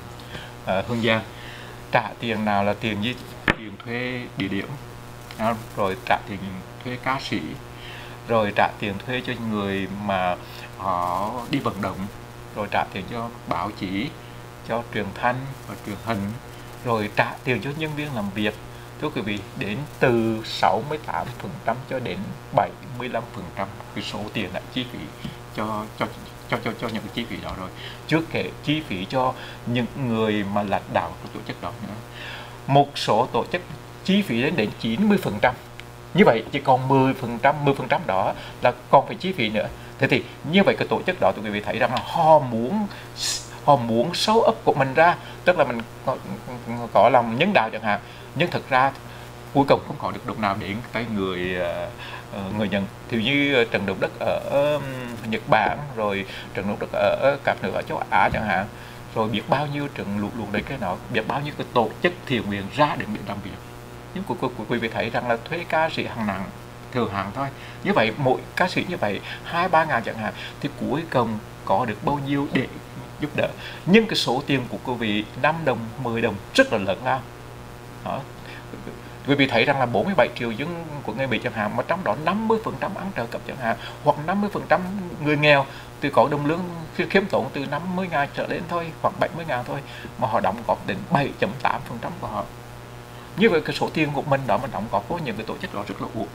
uh, Hương Giang trả tiền nào là tiền như tiền thuê địa điểm, à, rồi trả tiền thuê ca sĩ, rồi trả tiền thuê cho người mà họ đi vận động, rồi trả tiền cho báo chí, cho truyền thanh và truyền hình, rồi trả tiền cho nhân viên làm việc. Thưa quý vị, đến từ sáu mươi tám phần trăm cho đến bảy mươi lăm phần trăm cái số tiền đã chi phí cho cho cho cho cho những cái chi phí đó rồi, chưa kể chi phí cho những người mà lãnh đạo của tổ chức đó nữa. Một số tổ chức chi phí đến đến chín mươi phần trăm. Như vậy chỉ còn mười phần trăm, mười phần trăm đó là còn phải chi phí nữa. Thế thì như vậy cái tổ chức đó tụi quý vị thấy rằng là họ muốn họ muốn show up của mình ra, tức là mình có, có lòng nhân đạo chẳng hạn, nhưng thực ra cuối cùng không có được đồng nào đến tay người uh, người nhận. Thì như trận động đất ở um, Nhật Bản, rồi trận động đất ở các nước ở châu Á chẳng hạn, rồi biết bao nhiêu trận lụt lụt đấy cái nọ, biết bao nhiêu cái tổ chức thiện nguyện ra để làm việc. Nhưng cuối cùng quý vị thấy rằng là thuê ca sĩ hàng nặng thường hàng thôi. Như vậy mỗi ca sĩ như vậy hai ba ngàn chẳng hạn, thì cuối cùng có được bao nhiêu để giúp đỡ. Nhưng cái số tiền của quý vị năm đồng, mười đồng rất là lớn lao. Đó. Quý vị thấy rằng là bốn mươi bảy triệu dân của người Mỹ chẳng hạn, mà trong đó năm mươi phần trăm ăn trợ cấp chẳng hạn, hoặc năm mươi phần trăm người nghèo thì có đồng lương khiêm tốn từ năm mươi ngàn trở lên thôi, hoặc bảy mươi ngàn thôi, mà họ đóng góp đến bảy phẩy tám phần trăm của họ. Như vậy cái số tiền của mình đó mình đóng góp với những cái tổ chức đó rất là uổng.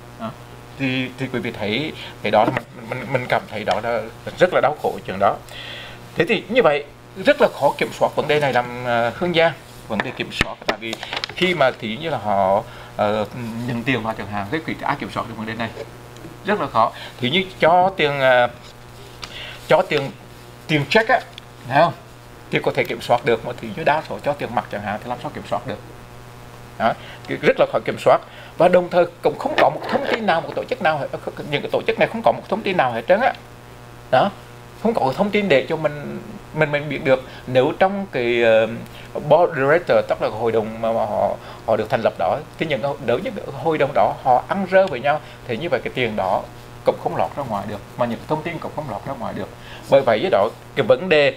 Thì, thì quý vị thấy cái đó là mình, mình, mình cảm thấy đó là rất là đau khổ chuyện đó. Thế thì như vậy rất là khó kiểm soát vấn đề này làm uh, Hương Giang. Vấn đề kiểm soát, tại vì khi mà thì như là họ uh, nhận tiền vào chẳng hạn, cái quỹ ai kiểm soát được vấn đề này rất là khó. Thì như cho tiền uh, cho tiền tiền check á, thấy không, thì có thể kiểm soát được, mà thì như đa số cho tiền mặt chẳng hạn thì làm sao kiểm soát được. Đó, rất là khó kiểm soát. Và đồng thời cũng không có một thông tin nào, một tổ chức nào, những cái tổ chức này không có một thông tin nào hết trơn á. Đó, không có thông tin để cho mình mình mình biết được. Nếu trong cái uh, board director, tức là hội đồng mà họ họ được thành lập đó, thì những nếu như hội đồng đó họ ăn rơ với nhau, thì như vậy cái tiền đó cũng không lọt ra ngoài được, mà những thông tin cũng không lọt ra ngoài được. Bởi vậy với đó cái vấn đề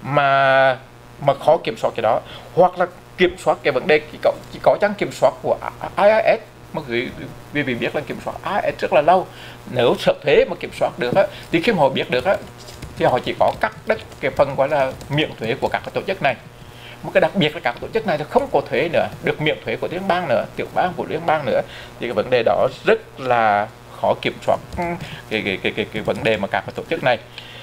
mà mà khó kiểm soát cái đó, hoặc là kiểm soát cái vấn đề chỉ có chỉ có chăng kiểm soát của i rờ ét, mà quý vị biết là kiểm soát i rờ ét rất là lâu. Nếu sở thuế mà kiểm soát được á, thì khi họ biết được á, thì họ chỉ có cắt đứt cái phần gọi là miễn thuế của các tổ chức này. Một cái đặc biệt là các tổ chức này thì không có thuế nữa, được miễn thuế của liên bang nữa, tiểu bang của liên bang nữa. Thì cái vấn đề đó rất là khó kiểm soát cái cái cái cái, cái vấn đề mà các tổ chức này.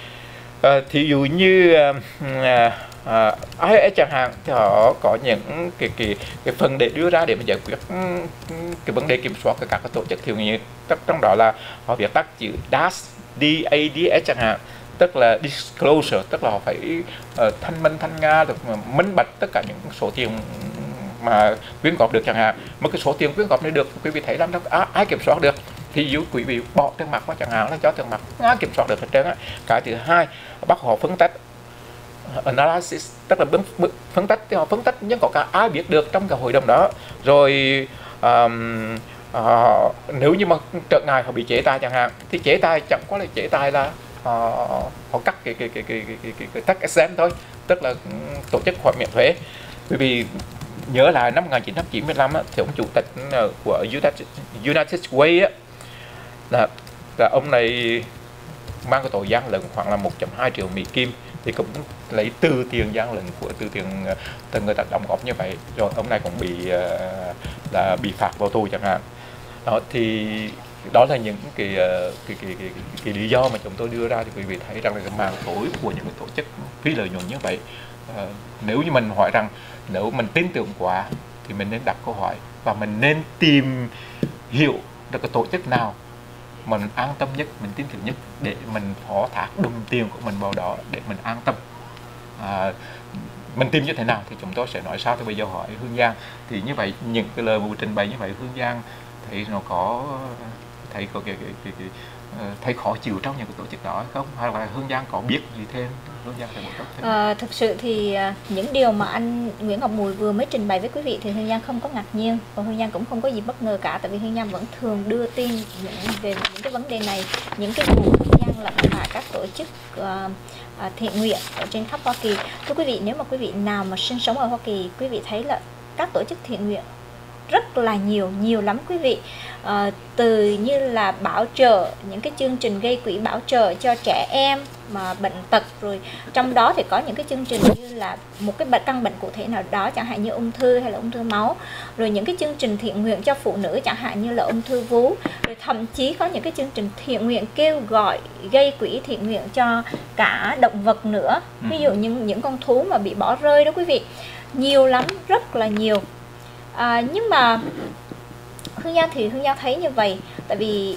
À, thí dụ như à, à, i rờ ét chẳng hạn, thì họ có những cái cái cái phần để đưa ra để mà giải quyết cái vấn đề kiểm soát của các tổ chức thiện nguyện. Trong đó là họ viết tắt chữ đê a ét, D A D S chẳng hạn, tức là disclosure, tức là họ phải uh, thanh minh thanh nga được, minh bạch tất cả những số tiền mà quyên góp được chẳng hạn. Mà cái số tiền quyên góp này được quý vị thấy làm sao à, ai kiểm soát được? Thì dù quý vị bỏ tiền mặt qua chẳng hạn, là cho tiền mặt ai kiểm soát được hết trơn á. Cái thứ hai, bắt họ phân tích analysis, tức là phân tích, thì họ phân tích nhưng có cả ai biết được trong cái hội đồng đó. Rồi um, uh, nếu như mà trở ngại họ bị chế tài chẳng hạn, thì chế tài chẳng có là chế tài là họ, họ cắt cái cái cái cái cái cái, cái tax exempt thôi, tức là tổ chức khoản miễn thuế. Bởi vì nhớ lại năm một nghìn chín trăm chín mươi lăm á, thì ông chủ tịch của United, United Way á, là, là ông này mang cái tội gian lận khoảng là một phẩy hai triệu Mỹ Kim, thì cũng lấy từ tiền gian lận của từ tiền từ người ta đóng góp như vậy, rồi ông này cũng bị uh, là bị phạt vào tù chẳng hạn. Đó thì đó là những cái cái, cái, cái, cái, cái lý do mà chúng tôi đưa ra, thì quý vị thấy rằng là cái màn tối của những cái tổ chức phi lợi nhuận như vậy. Uh, nếu như mình hỏi rằng nếu mình tin tưởng quá thì mình nên đặt câu hỏi, và và mình nên tìm hiểu được cái tổ chức nào mà mình an tâm nhất, mình tin tưởng nhất để mình phó thác đồng tiền của mình vào đó để mình an tâm. À, mình tìm như thế nào thì chúng tôi sẽ nói sau. Thì bây giờ hỏi Hương Giang, thì như vậy những cái lời mà trình bày như vậy Hương Giang thấy nó có thấy có cái, cái, cái, cái, thấy khó chịu trong những cái tổ chức đó hay không, hay là Hương Giang có biết gì thêm? Hương Giang phải bổ sung thêm. À, thực sự thì những điều mà anh Nguyễn Ngọc Mùi vừa mới trình bày với quý vị thì Hương Giang không có ngạc nhiên, và Hương Giang cũng không có gì bất ngờ cả, tại vì Hương Giang vẫn thường đưa tin những về những cái vấn đề này, những cái vụ Hương Giang lẫn cả các tổ chức uh, uh, thiện nguyện ở trên khắp Hoa Kỳ. Thưa quý vị, nếu mà quý vị nào mà sinh sống ở Hoa Kỳ, quý vị thấy là các tổ chức thiện nguyện rất là nhiều, nhiều lắm quý vị. À, từ như là bảo trợ, những cái chương trình gây quỹ bảo trợ cho trẻ em mà bệnh tật, rồi trong đó thì có những cái chương trình như là một cái bệnh căn bệnh cụ thể nào đó, chẳng hạn như ung thư hay là ung thư máu, rồi những cái chương trình thiện nguyện cho phụ nữ chẳng hạn như là ung thư vú, rồi thậm chí có những cái chương trình thiện nguyện kêu gọi gây quỹ thiện nguyện cho cả động vật nữa, ví dụ như những con thú mà bị bỏ rơi đó quý vị. Nhiều lắm, rất là nhiều. À, nhưng mà Hương Giang thì Hương Giang thấy như vậy, tại vì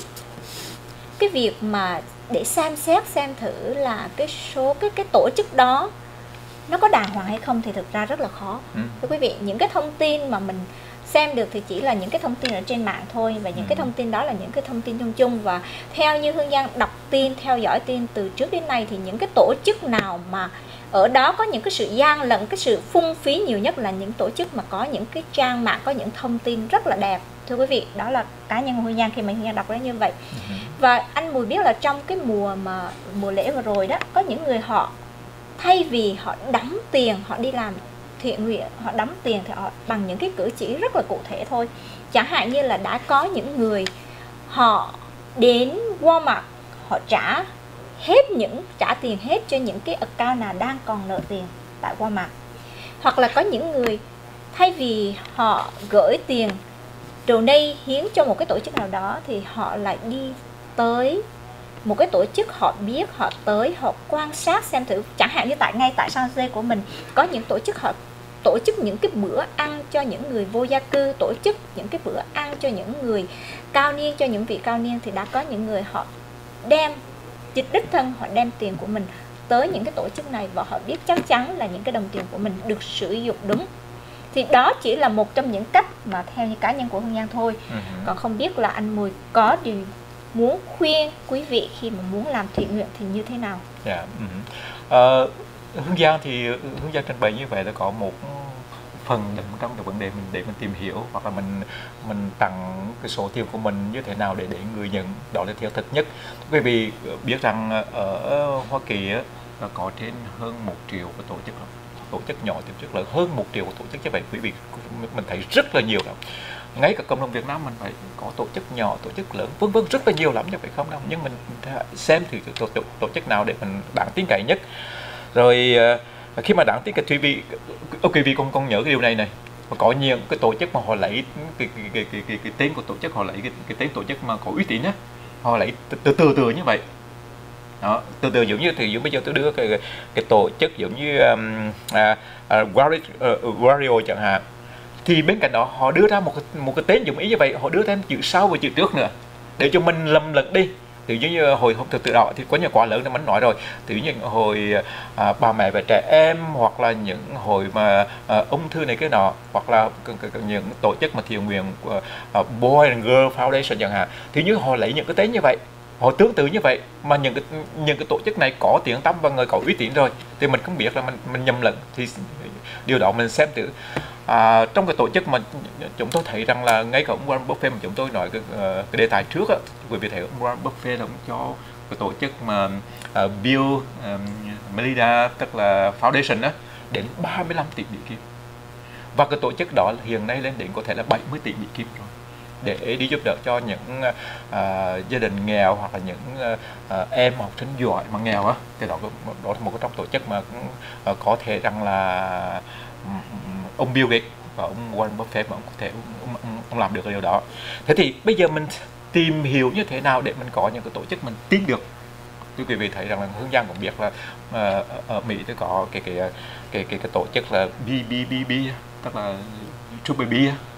cái việc mà để xem xét xem thử là cái số cái cái tổ chức đó nó có đàng hoàng hay không thì thực ra rất là khó. Ừ. Thưa quý vị, những cái thông tin mà mình xem được thì chỉ là những cái thông tin ở trên mạng thôi, và những ừ. cái thông tin đó là những cái thông tin chung chung. Và theo như Hương Giang đọc tin, theo dõi tin từ trước đến nay thì những cái tổ chức nào mà ở đó có những cái sự gian lận, cái sự phung phí nhiều nhất là những tổ chức mà có những cái trang mạng, có những thông tin rất là đẹp. Thưa quý vị, đó là cá nhân của Hương Giang khi mà Hương Giang đọc nó như vậy. Ừ. Và anh Mùi biết là trong cái mùa mà mùa lễ vừa rồi đó, có những người họ thay vì họ đóng tiền, họ đi làm thiện nguyện, họ đóng tiền thì họ bằng những cái cử chỉ rất là cụ thể thôi. Chẳng hạn như là đã có những người họ đến Walmart, họ trả hết những trả tiền hết cho những cái account nào đang còn nợ tiền tại Walmart. Hoặc là có những người thay vì họ gửi tiền donate hiến cho một cái tổ chức nào đó thì họ lại đi tới một cái tổ chức họ biết, họ tới họ quan sát xem thử. Chẳng hạn như tại ngay tại San Jose của mình có những tổ chức họ tổ chức những cái bữa ăn cho những người vô gia cư, tổ chức những cái bữa ăn cho những người cao niên, cho những vị cao niên, thì đã có những người họ đem dịch đích thân, họ đem tiền của mình tới những cái tổ chức này và họ biết chắc chắn là những cái đồng tiền của mình được sử dụng đúng. Thì đó chỉ là một trong những cách mà theo như cá nhân của Hương Giang thôi. Uh-huh. Còn không biết là anh Mùi có điều muốn khuyên quý vị khi mà muốn làm thiện nguyện thì như thế nào? Yeah. Uh-huh. uh, Hương Giang thì Hương Giang trình bày như vậy là có một phần đựng trong cái vấn đề mình để mình tìm hiểu, hoặc là mình mình tặng cái số tiền của mình như thế nào để để người nhận, đó là theo thực nhất. Quý vị biết rằng ở Hoa Kỳ á, là có trên hơn một triệu cái tổ chức, tổ chức nhỏ, tổ chức lớn, hơn một triệu tổ chức như vậy. Quý vị mình thấy rất là nhiều lắm. Ngay cả cộng đồng Việt Nam mình phải có tổ chức nhỏ, tổ chức lớn, vân vân, rất là nhiều lắm, chứ phải không đâu. Nhưng mình xem thì tổ, tổ, tổ chức nào để mình đáng tin cậy nhất. Rồi khi mà đáng tin cậy, quý vị quý vị con con nhớ cái điều này này, có nhiều cái tổ chức mà họ lấy cái cái cái cái, cái, cái tên của tổ chức, họ lấy cái, cái tên tổ chức mà có uy tín á, họ lấy từ từ từ như vậy. Đó, từ từ giống như thì giống bây giờ tôi đưa cái cái, cái tổ chức giống như um, uh, uh, Wario, uh, Wario chẳng hạn, thì bên cạnh đó họ đưa ra một cái, một cái tên giống ý như vậy, họ đưa thêm chữ sau và chữ trước nữa để cho mình lầm lẫn đi. Thì giống như hồi hôm thực tự đó thì có nhiều quá lớn là mình nói rồi, thì những hồi à, bà mẹ và trẻ em, hoặc là những hồi mà à, ung thư này cái nọ, hoặc là những tổ chức mà thiện nguyện của uh, Boy and Girl Foundation chẳng hạn, thì như họ lấy những cái tên như vậy, họ tương tự như vậy, mà những cái những cái tổ chức này có tiếng tăm và người có uy tín rồi, thì mình không biết là mình mình nhầm lẫn. Thì điều đó mình xem thử. À, trong cái tổ chức mà chúng tôi thấy rằng là ngay cả ông Warren Buffett mà chúng tôi nói cái, uh, cái đề tài trước á, quý vị thấy ông Warren Buffett là ông cho cái tổ chức mà uh, Bill um, Melinda, tức là Foundation á, đến ba mươi lăm tỷ Mỹ Kim, và cái tổ chức đó hiện nay lên đến có thể là bảy mươi tỷ Mỹ Kim rồi, để đi giúp đỡ cho những uh, gia đình nghèo, hoặc là những uh, em học sinh giỏi mà nghèo á. Thì đó, đó là một cái trong tổ chức mà uh, có thể rằng là um, ông Bill Gates và ông Warren Buffett mà ông có thể ông, ông, ông làm được cái điều đó. Thế thì bây giờ mình tìm hiểu như thế nào để mình có những cái tổ chức mình tin được. Thưa quý vị thấy rằng là Hương Giang cũng biết là uh, ở Mỹ thì có cái cái cái cái, cái tổ chức là B B B B, tức là Triple B,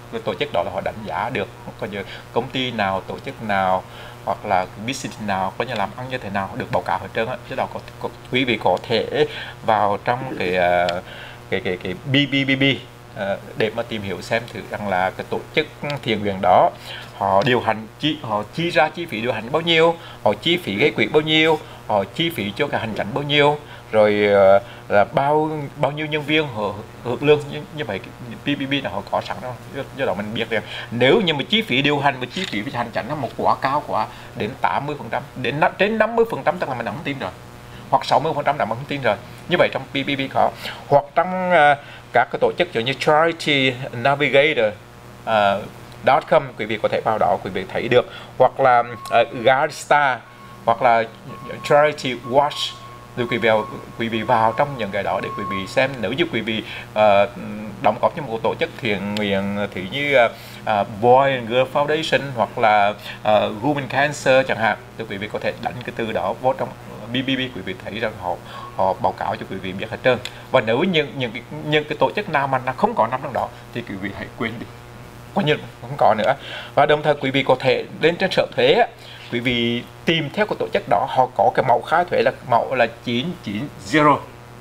cái tổ chức đó là họ đánh giá được coi như công ty nào, tổ chức nào hoặc là business nào có như làm ăn như thế nào được báo cáo hết trơn á. Chứ đó có, có quý vị có thể vào trong cái cái cái cái bê bê bê bê để mà tìm hiểu xem thử rằng là cái tổ chức thiện nguyện đó họ điều hành chi họ chi ra chi phí điều hành bao nhiêu, họ chi phí gây quỹ bao nhiêu, họ chi phí cho cái hành chánh bao nhiêu, rồi là bao bao nhiêu nhân viên họ hưởng lương như, như vậy. bê bê bê là họ có sẵn đó, do đó mình biết rằng nếu như mà chi phí điều hành và chi phí hành chánh nó một quá cao quá đến tám mươi phần trăm đến trên năm mươi phần trăm tức là mình không tin rồi, hoặc sáu mươi phần trăm là mình không tin rồi. Như vậy trong bê bê bê có, hoặc trong uh, các cái tổ chức như Charity Navigator uh, .com, quý vị có thể vào đó quý vị thấy được, hoặc là uh, Guidestar, hoặc là Charity Watch. Rồi quý vị vào, quý vị vào trong những cái đó để quý vị xem nếu như quý vị uh, đóng góp cho một tổ chức thiện nguyện thì như uh, uh, Boy and Girl Foundation hoặc là uh, Women Cancer chẳng hạn, thì quý vị có thể đánh cái từ đó vô trong bê bê bê, quý vị thấy rằng họ họ báo cáo cho quý vị biết hết trơn. Và nếu những những cái, những cái tổ chức nào mà nó không có nằm trong đó thì quý vị hãy quên đi, coi như không có nữa. Và đồng thời quý vị có thể lên trên sở thuế, quý vị tìm theo cái tổ chức đó, họ có cái mẫu khai thuế là mẫu là chín chín không.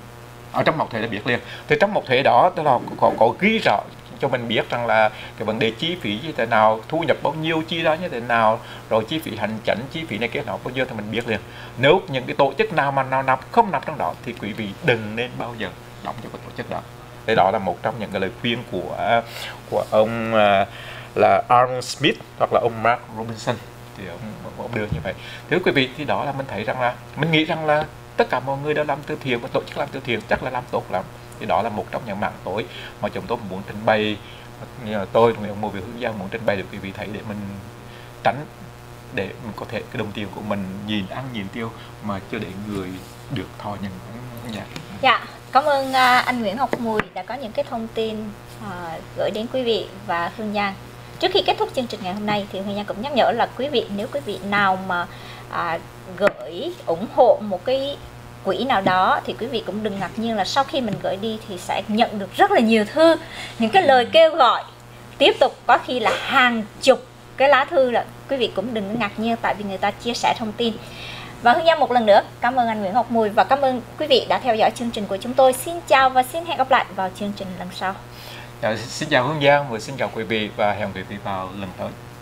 Ở trong mẫu thuế là biết liền. Thì trong mẫu thuế đó tức là có, có ghi rõ cho mình biết rằng là cái vấn đề chi phí như thế nào, thu nhập bao nhiêu, chi ra như thế nào, rồi chi phí hành chánh, chi phí này kia nó bao nhiêu thì mình biết liền. Nếu những cái tổ chức nào mà nào nằm không nằm trong đó thì quý vị đừng nên bao giờ đóng cho cái tổ chức đó. Thế đó là một trong những cái lời khuyên của của ông uh, là Aaron Smith hoặc là ông Mark Robinson, thì ông, ông đưa như vậy. Thưa quý vị, thì đó là mình thấy rằng là mình nghĩ rằng là tất cả mọi người đều làm từ thiện và tổ chức làm từ thiện chắc là làm tốt lắm. Thì đó là một trong những mảng tối mà chúng tôi muốn trình bày, như là tôi người ông Mùi Việt Hương Giang muốn trình bày được quý vị thấy để mình tránh, để mình có thể cái đồng tiền của mình nhìn ăn nhìn tiêu mà chưa để người được thọ nhận. Dạ. Dạ, cảm ơn uh, anh Nguyễn Ngọc Mùi đã có những cái thông tin uh, gửi đến quý vị và Hương Giang. Trước khi kết thúc chương trình ngày hôm nay thì Hương Giang cũng nhắc nhở là quý vị, nếu quý vị nào mà uh, gửi ủng hộ một cái quỹ nào đó thì quý vị cũng đừng ngạc nhiên là sau khi mình gửi đi thì sẽ nhận được rất là nhiều thư, những cái lời kêu gọi tiếp tục, có khi là hàng chục cái lá thư, là quý vị cũng đừng ngạc nhiên, tại vì người ta chia sẻ thông tin. Và Hương Giang một lần nữa cảm ơn anh Nguyễn Ngọc Mùi và cảm ơn quý vị đã theo dõi chương trình của chúng tôi. Xin chào và xin hẹn gặp lại vào chương trình lần sau. Dạ, xin chào Hương Giang và xin chào quý vị và hẹn quý vị vào lần tới.